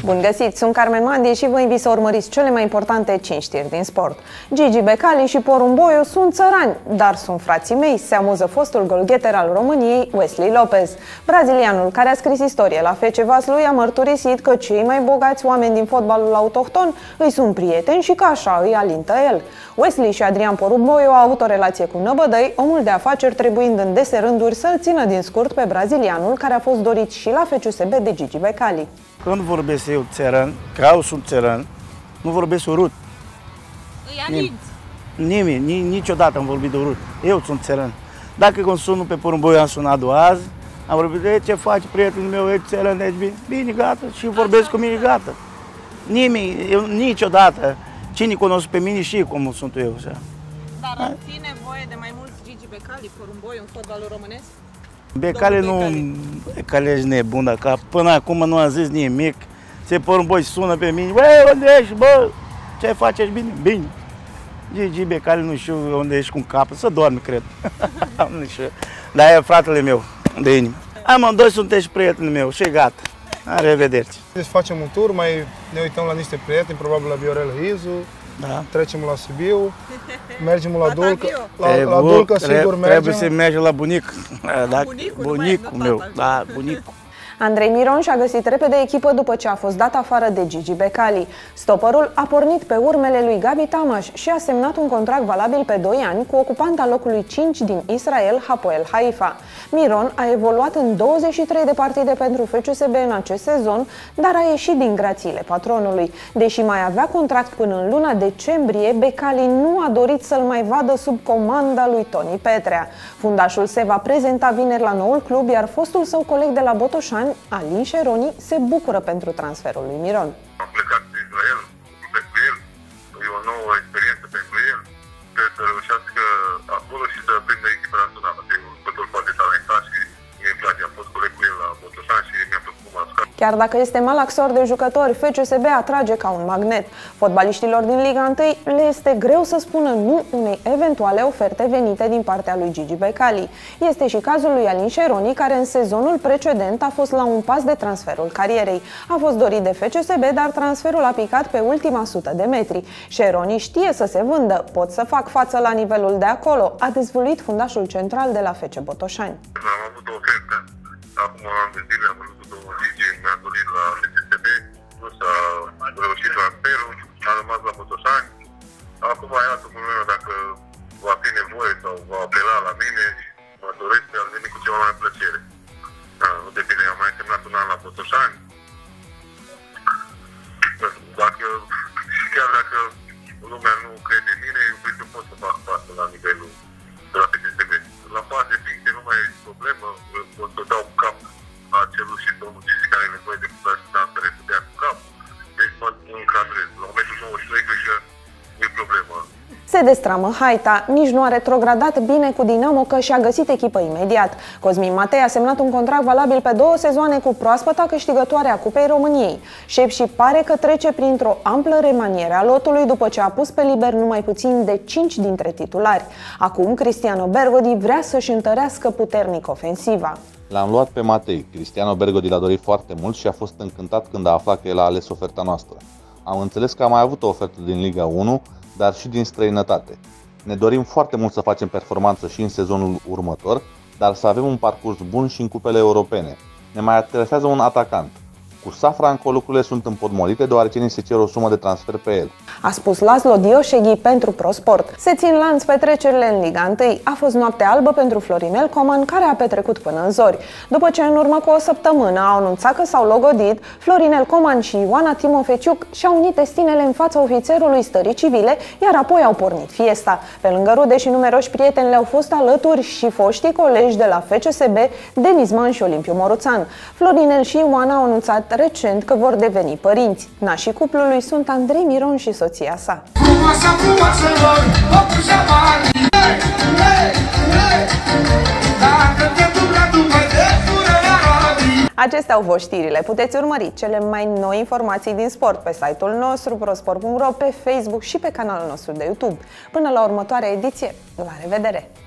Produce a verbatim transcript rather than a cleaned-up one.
Bun găsit! Sunt Carmen Mandi și vă invit să urmăriți cele mai importante cinci știri din sport. Gigi Becali și Porumboiu sunt țărani, dar sunt frații mei, se amuză fostul golgheter al României, Wesley Lopez. Brazilianul, care a scris istorie la F C Vaslui, a mărturisit că cei mai bogați oameni din fotbalul autohton îi sunt prieteni și că așa îi alintă el. Wesley și Adrian Porumboiu au avut o relație cu năbădăi, omul de afaceri trebuind în dese rânduri să-l țină din scurt pe brazilianul, care a fost dorit și la F C S B de Gigi Becali. Când vorbesc eu țăran, că eu sunt țăran, nu vorbesc urât. Îi alinți? Nimeni, niciodată am vorbit de urât. Eu sunt țăran. Dacă când sunul pe Porumboiu, am sunat-o azi, am vorbit de ce faci prietenul meu, e țăran, ești bine? Bine, gata, și vorbesc cu mine, gata. Nimeni, eu niciodată, cine cunosc pe mine și cum sunt eu. Așa. Dar ar fi nevoie de mai mulți Gigi Becali, Porumboiu în fotbalul românesc? Becali nu, Becali ești nebun, că până acum nu am zis nimic. Se Porumboiu sună pe mine, bă, unde ești, bă, ce faci, ești bine? Bine. Gigi Becali nu știu unde ești cu capul, să doarme, cred. Nu știu, dar e fratele meu, de inimă. Amândoi sunteți prietenul meu și gata, la revedere. Deci facem un tur, mai ne uităm la niște prieteni, probabil la Viorel Izu, da. Trecem la Sibiu, mergem la Dulcă, la, la Dulcă sigur mergem. Trebuie să mergem la bunic, da, bunicul, bunicul meu, da, bunicul. Andrei Miron și-a găsit repede echipă după ce a fost dat afară de Gigi Becali. Stopărul a pornit pe urmele lui Gabi Tamaș și a semnat un contract valabil pe doi ani cu ocupanta locului cinci din Israel, Hapoel Haifa. Miron a evoluat în douăzeci și trei de partide pentru F C S B în acest sezon, dar a ieșit din grațiile patronului. Deși mai avea contract până în luna decembrie, Becali nu a dorit să-l mai vadă sub comanda lui Toni Petrea. Fundașul se va prezenta vineri la noul club, iar fostul său coleg de la Botoșani, Alin Șeroni, se bucură pentru transferul lui Miron. Am plecat de Israel, pentru el, e o nouă experiență pentru el. Sper să reușească acolo și să prindă echipa națională. E un jucător foarte talentat și mie îmi place. Am fost coleg cu el la Botoșani și mi-a plăcut cum a jucat. Chiar dacă este malaxor de jucători, F C S B atrage ca un magnet. Fotbaliștilor din Liga unu le este greu să spună nu unei eventuale oferte venite din partea lui Gigi Becali. Este și cazul lui Alin Șeroni, care în sezonul precedent a fost la un pas de transferul carierei. A fost dorit de F C S B, dar transferul a picat pe ultima sută de metri. Șeroni știe să se vândă, pot să fac față la nivelul de acolo, a dezvăluit fundașul central de la F C Botoșani. Am avut o ofertă, acum un an de zile am văzut domnul Gigi, mi-a dorit la F C S B, nu s-a reușit transferul, a rămas la Botoșani. Acum e altă problemă dacă va fi nevoie sau va apela la mine și mă doresc să al veni cu ceva mai plăcere. Da, nu depinde, am mai semnat un an la Botoșani. Dacă, chiar dacă lumea nu crede în mine, eu cred că pot să fac față la nivelul de la F C S B. La faze fixe nu mai e problemă, pot să dau cap a celul și domnul Gigi care are nevoie de putere și transfere să dea cu cap. Deci mă încadrez. La momentul nouăzeci și trei cred că nu e problemă. Se destramă Haita, nici nu a retrogradat bine cu Dinamo, că și-a găsit echipă imediat. Cosmin Matei a semnat un contract valabil pe două sezoane cu proaspăta câștigătoare a Cupei României. Șepși pare că trece printr-o amplă remaniere a lotului după ce a pus pe liber numai puțin de cinci dintre titulari. Acum Cristiano Bergodi vrea să-și întărească puternic ofensiva. L-am luat pe Matei. Cristiano Bergodi l-a dorit foarte mult și a fost încântat când a aflat că el a ales oferta noastră. Am înțeles că a mai avut o ofertă din Liga unu, dar și din străinătate. Ne dorim foarte mult să facem performanță și în sezonul următor, dar să avem un parcurs bun și în cupele europene. Ne mai interesează un atacant. Cu Safranco lucrurile sunt împotmolite, deoarece ni se cer o sumă de transfer pe el. A spus Laszlo Dioșeghi pentru ProSport. Se țin lanț petrecerile în Liga unu. A fost noapte albă pentru Florinel Coman, care a petrecut până în zori. După ce în urmă cu o săptămână au anunțat că s-au logodit, Florinel Coman și Ioana Timofeciuc și-au unit destinele în fața ofițerului stării civile, iar apoi au pornit fiesta. Pe lângă rude și numeroși prieteni le-au fost alături și foștii colegi de la F C S B, Denis Man și Olimpiu Moruțan. Florinel și Ioana au anunțat recent că vor deveni părinți. Nașii cuplului sunt Andrei Miron și soția sa. Acestea au fost știrile. Puteți urmări cele mai noi informații din sport pe site-ul nostru, prosport punct ro, pe Facebook și pe canalul nostru de YouTube. Până la următoarea ediție, la revedere!